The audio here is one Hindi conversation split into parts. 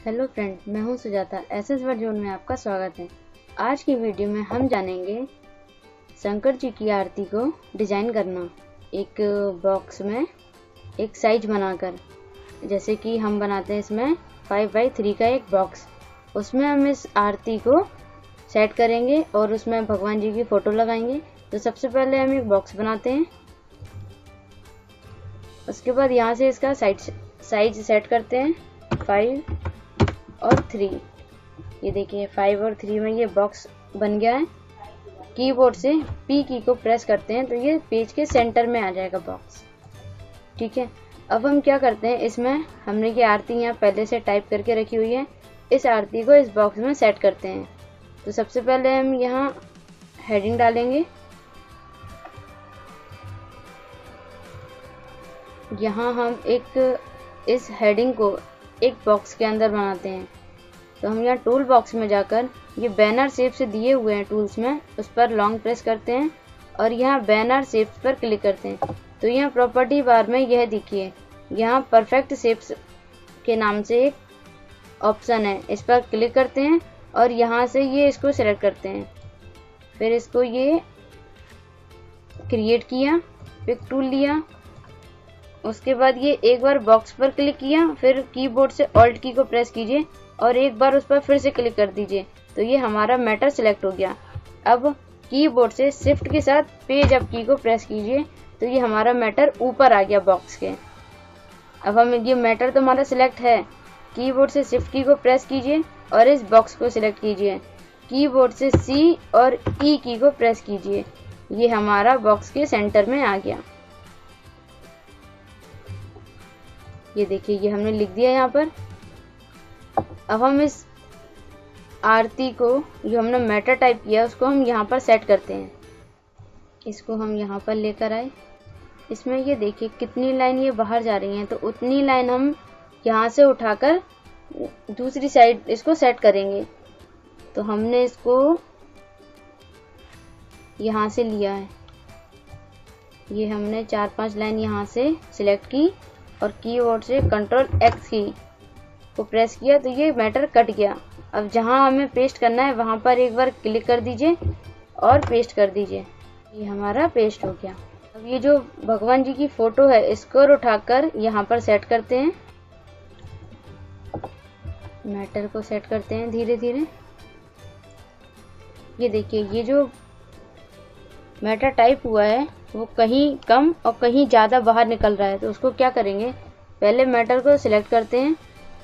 हेलो फ्रेंड, मैं हूं सुजाता। एसएस वर्ड जोन में आपका स्वागत है। आज की वीडियो में हम जानेंगे शंकर जी की आरती को डिजाइन करना एक बॉक्स में एक साइज बनाकर। जैसे कि हम बनाते हैं इसमें 5x3 का एक बॉक्स, उसमें हम इस आरती को सेट करेंगे और उसमें भगवान जी की फोटो लगाएंगे। तो सबसे पहले हम एक बॉक्स बनाते हैं, उसके बाद यहाँ से इसका साइज सेट करते हैं 5 और 3। ये देखिए 5 और 3 में ये बॉक्स बन गया है। कीबोर्ड से P की को प्रेस करते हैं तो ये पेज के सेंटर में आ जाएगा बॉक्स। ठीक है, अब हम क्या करते हैं, इसमें हमने ये आरती यहाँ पहले से टाइप करके रखी हुई है, इस आरती को इस बॉक्स में सेट करते हैं। तो सबसे पहले हम यहाँ हेडिंग डालेंगे। यहाँ हम इस हेडिंग को एक बॉक्स के अंदर बनाते हैं। तो हम यहाँ टूल बॉक्स में जाकर ये बैनर शेप से दिए हुए हैं टूल्स में, उस पर लॉन्ग प्रेस करते हैं और यहाँ बैनर शेप पर क्लिक करते हैं। तो यहाँ प्रॉपर्टी बार में यह देखिए, यहाँ परफेक्ट शेप्स के नाम से एक ऑप्शन है, इस पर क्लिक करते हैं और यहाँ से ये इसको सेलेक्ट करते हैं। फिर इसको ये क्रिएट किया, पिक टूल लिया, उसके बाद ये एक बार बॉक्स पर क्लिक किया, फिर कीबोर्ड से ऑल्ट की को प्रेस कीजिए और एक बार उस पर फिर से क्लिक कर दीजिए। तो ये हमारा मैटर सिलेक्ट हो गया। अब कीबोर्ड से शिफ्ट के साथ पेज अप की को प्रेस कीजिए तो ये हमारा मैटर ऊपर आ गया बॉक्स के। अब हम ये मैटर तो हमारा सिलेक्ट है, कीबोर्ड से शिफ्ट की को प्रेस कीजिए और इस बॉक्स को सिलेक्ट कीजिए। कीबोर्ड से C और E की को प्रेस कीजिए, ये हमारा बॉक्स के सेंटर में आ गया। ये देखिए, ये हमने लिख दिया यहाँ पर। अब हम इस आरती को जो हमने मैटर टाइप किया उसको हम यहाँ पर सेट करते हैं। इसको हम यहाँ पर लेकर आए, इसमें ये देखिए कितनी लाइन ये बाहर जा रही हैं, तो उतनी लाइन हम यहाँ से उठाकर दूसरी साइड इसको सेट करेंगे। तो हमने इसको यहाँ से लिया है, ये हमने 4-5 लाइन यहाँ से सिलेक्ट की और कीबोर्ड से Ctrl+X की को प्रेस किया तो ये मैटर कट गया। अब जहाँ हमें पेस्ट करना है वहाँ पर एक बार क्लिक कर दीजिए और पेस्ट कर दीजिए, ये हमारा पेस्ट हो गया। अब ये जो भगवान जी की फोटो है इसको उठाकर यहाँ पर सेट करते हैं, मैटर को सेट करते हैं धीरे धीरे। ये देखिए, ये जो मैटर टाइप हुआ है वो कहीं कम और कहीं ज़्यादा बाहर निकल रहा है। तो उसको क्या करेंगे, पहले मैटर को सिलेक्ट करते हैं,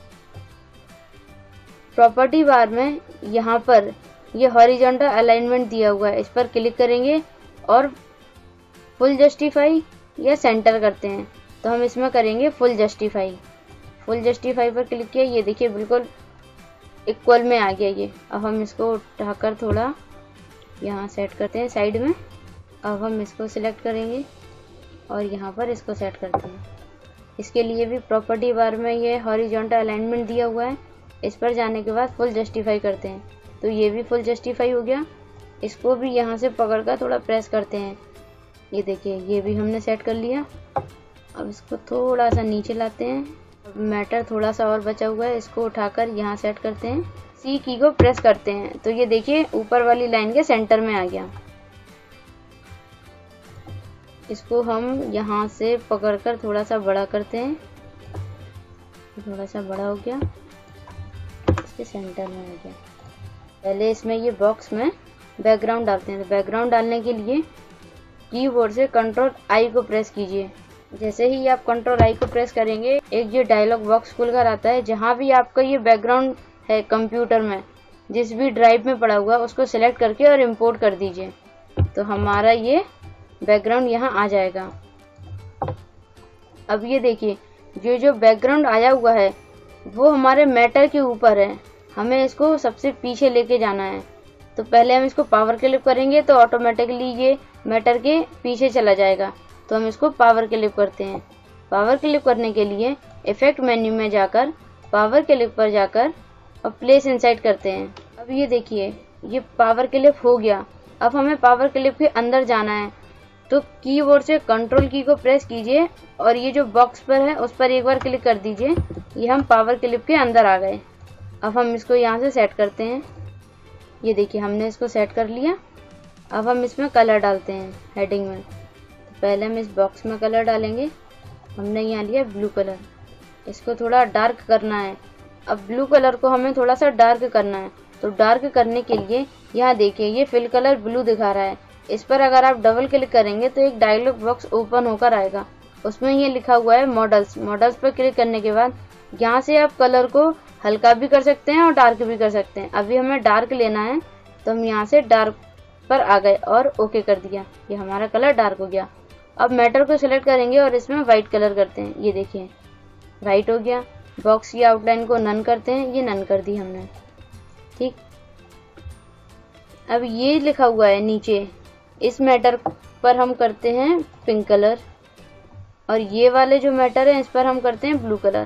प्रॉपर्टी बार में यहाँ पर ये हॉरिजॉन्टल अलाइनमेंट दिया हुआ है, इस पर क्लिक करेंगे और फुल जस्टिफाई या सेंटर करते हैं। तो हम इसमें करेंगे फुल जस्टिफाई। फुल जस्टिफाई पर क्लिक किया, ये देखिए बिल्कुल इक्वल में आ गया ये। अब हम इसको उठाकर थोड़ा यहाँ सेट करते हैं साइड में। अब हम इसको सिलेक्ट करेंगे और यहाँ पर इसको सेट करते हैं। इसके लिए भी प्रॉपर्टी बार में ये हॉरिजॉन्टल अलाइनमेंट दिया हुआ है, इस पर जाने के बाद फुल जस्टिफाई करते हैं। तो ये भी फुल जस्टिफाई हो गया। इसको भी यहाँ से पकड़कर थोड़ा प्रेस करते हैं, ये देखिए ये भी हमने सेट कर लिया। अब इसको थोड़ा सा नीचे लाते हैं, अब मैटर थोड़ा सा और बचा हुआ है, इसको उठाकर यहाँ सेट करते हैं, C की को प्रेस करते हैं तो ये देखिए ऊपर वाली लाइन के सेंटर में आ गया। इसको हम यहाँ से पकड़कर थोड़ा सा बड़ा करते हैं, थोड़ा सा बड़ा हो गया, इसके सेंटर में आ गया। पहले इसमें ये बॉक्स में बैकग्राउंड डालते हैं। तो बैकग्राउंड डालने के लिए कीबोर्ड से Ctrl+I को प्रेस कीजिए। जैसे ही आप Ctrl+I को प्रेस करेंगे एक ये डायलॉग बॉक्स खुलकर आता है। जहाँ भी आपका ये बैकग्राउंड है कंप्यूटर में, जिस भी ड्राइव में पड़ा हुआ उसको सिलेक्ट करके और इंपोर्ट कर दीजिए, तो हमारा ये बैकग्राउंड यहाँ आ जाएगा। अब ये देखिए जो बैकग्राउंड आया हुआ है वो हमारे मैटर के ऊपर है, हमें इसको सबसे पीछे लेके जाना है। तो पहले हम इसको पावर क्लिक करेंगे तो ऑटोमेटिकली ये मैटर के पीछे चला जाएगा। तो हम इसको पावर क्लिक करते हैं। पावर क्लिक करने के लिए इफेक्ट मेन्यू में जाकर पावर क्लिक पर जाकर और प्लेस इनसाइड करते हैं। अब ये देखिए ये पावर क्लिप हो गया। अब हमें पावर क्लिप के अंदर जाना है, तो कीबोर्ड से कंट्रोल की को प्रेस कीजिए और ये जो बॉक्स पर है उस पर एक बार क्लिक कर दीजिए। ये हम पावर क्लिप के अंदर आ गए। अब हम इसको यहाँ से सेट करते हैं। ये देखिए हमने इसको सेट कर लिया। अब हम इसमें कलर डालते हैं हेडिंग में। तो पहले हम इस बॉक्स में कलर डालेंगे। हमने यहाँ लिया ब्लू कलर, इसको थोड़ा डार्क करना है। अब ब्लू कलर को हमें थोड़ा सा डार्क करना है, तो डार्क करने के लिए यहाँ देखिए ये फिल कलर ब्लू दिखा रहा है। इस पर अगर आप डबल क्लिक करेंगे तो एक डायलॉग बॉक्स ओपन होकर आएगा, उसमें ये लिखा हुआ है मॉडल्स। मॉडल्स पर क्लिक करने के बाद यहाँ से आप कलर को हल्का भी कर सकते हैं और डार्क भी कर सकते हैं। अभी हमें डार्क लेना है तो हम यहाँ से डार्क पर आ गए और ओके कर दिया। ये हमारा कलर डार्क हो गया। अब मैटर को सिलेक्ट करेंगे और इसमें वाइट कलर करते हैं। ये देखिए वाइट हो गया। बॉक्स की आउटलाइन को नन करते हैं, ये नन कर दी हमने। ठीक, अब ये लिखा हुआ है नीचे, इस मैटर पर हम करते हैं पिंक कलर और ये वाले जो मैटर है इस पर हम करते हैं ब्लू कलर।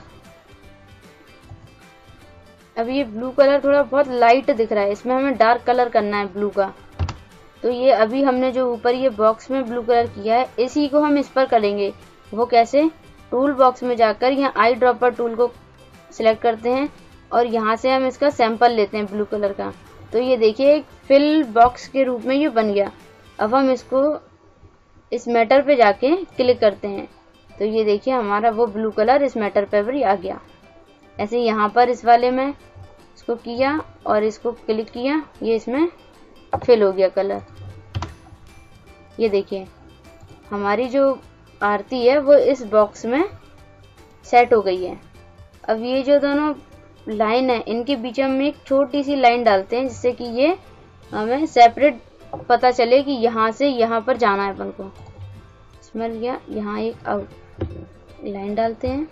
अब ये ब्लू कलर थोड़ा बहुत लाइट दिख रहा है, इसमें हमें डार्क कलर करना है ब्लू का। तो ये अभी हमने जो ऊपर ये बॉक्स में ब्लू कलर किया है, इसी को हम इस पर करेंगे। वो कैसे? टूल बॉक्स में जाकर यहाँ आई ड्रॉपर टूल को सिलेक्ट करते हैं और यहाँ से हम इसका सैंपल लेते हैं ब्लू कलर का। तो ये देखिए एक फिल बॉक्स के रूप में ये बन गया। अब हम इसको इस मैटर पे जाके क्लिक करते हैं तो ये देखिए हमारा वो ब्लू कलर इस मैटर पे भी आ गया। ऐसे यहाँ पर इस वाले में इसको किया और इसको क्लिक किया, ये इसमें फिल हो गया कलर। ये देखिए हमारी जो आरती है वो इस बॉक्स में सेट हो गई है। अब ये जो दोनों लाइन है इनके बीच में एक छोटी सी लाइन डालते हैं जिससे कि ये हमें सेपरेट पता चले कि यहाँ से यहाँ पर जाना है अपन को। इसमें लिया, यहाँ एक आउट लाइन डालते हैं।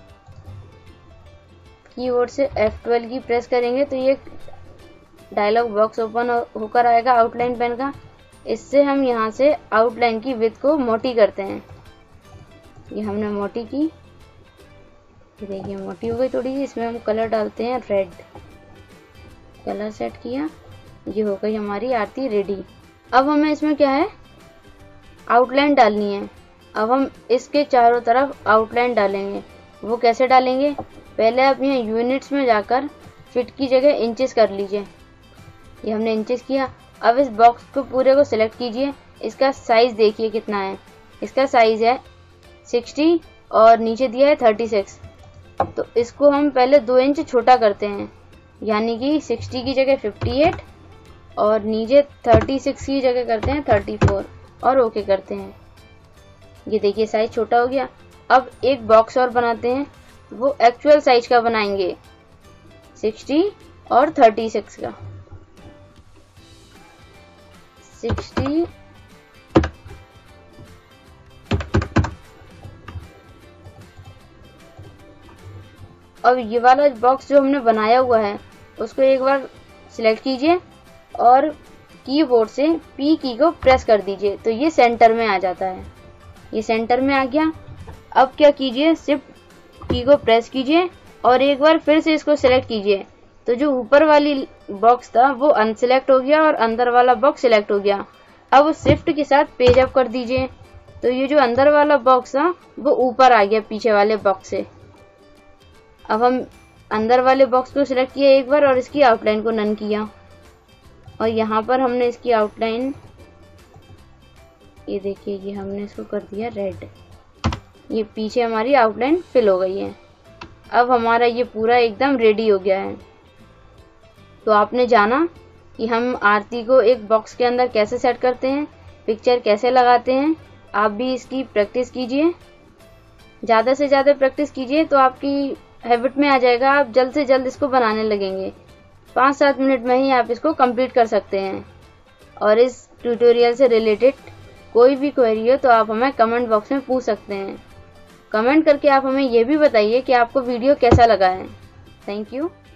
कीबोर्ड से F12 की प्रेस करेंगे तो ये डायलॉग बॉक्स ओपन होकर आएगा आउटलाइन पेन का। इससे हम यहाँ से आउटलाइन की विड्थ को मोटी करते हैं। ये हमने मोटी की, ये देखिए मोटी हो गई थोड़ी सी। इसमें हम कलर डालते हैं रेड, कलर सेट किया, ये हो गई हमारी आरती रेडी। अब हमें इसमें क्या है, आउटलाइन डालनी है। अब हम इसके चारों तरफ आउटलाइन डालेंगे। वो कैसे डालेंगे? पहले आप यहाँ यूनिट्स में जाकर फिट की जगह इंचेस कर लीजिए। ये हमने इंचेस किया। अब इस बॉक्स को पूरे को सिलेक्ट कीजिए। इसका साइज देखिए कितना है। इसका साइज है 60 और नीचे दिया है 36। तो इसको हम पहले 2 इंच छोटा करते हैं, यानी कि 60 की जगह 58 और नीचे 36 की जगह करते हैं 34 और ओके करते हैं। ये देखिए साइज छोटा हो गया। अब एक बॉक्स और बनाते हैं, वो एक्चुअल साइज का बनाएंगे 60 और 36 का। 60 अब ये वाला बॉक्स जो हमने बनाया हुआ है उसको एक बार सिलेक्ट कीजिए और कीबोर्ड से P की को प्रेस कर दीजिए तो ये सेंटर में आ जाता है। ये सेंटर में आ गया। अब क्या कीजिए, शिफ्ट की को प्रेस कीजिए और एक बार फिर से इसको सिलेक्ट कीजिए तो जो ऊपर वाली बॉक्स था वो अनसिलेक्ट हो गया और अंदर वाला बॉक्स सिलेक्ट हो गया। अब शिफ्ट के साथ पेज अप कर दीजिए तो ये जो अंदर वाला बॉक्स था वो ऊपर आ गया पीछे वाले बॉक्स से। अब हम अंदर वाले बॉक्स को सिलेक्ट किया एक बार और इसकी आउटलाइन को नन किया और यहाँ पर हमने इसकी आउटलाइन, ये देखिए ये हमने इसको कर दिया रेड। ये पीछे हमारी आउटलाइन फिल हो गई है। अब हमारा ये पूरा एकदम रेडी हो गया है। तो आपने जाना कि हम आरती को एक बॉक्स के अंदर कैसे सेट करते हैं, पिक्चर कैसे लगाते हैं। आप भी इसकी प्रैक्टिस कीजिए, ज़्यादा से ज़्यादा प्रैक्टिस कीजिए तो आपकी हैबिट में आ जाएगा। आप जल्द से जल्द इसको बनाने लगेंगे। 5-7 मिनट में ही आप इसको कंप्लीट कर सकते हैं। और इस ट्यूटोरियल से रिलेटेड कोई भी क्वेरी हो तो आप हमें कमेंट बॉक्स में पूछ सकते हैं। कमेंट करके आप हमें ये भी बताइए कि आपको वीडियो कैसा लगा है। Thank you.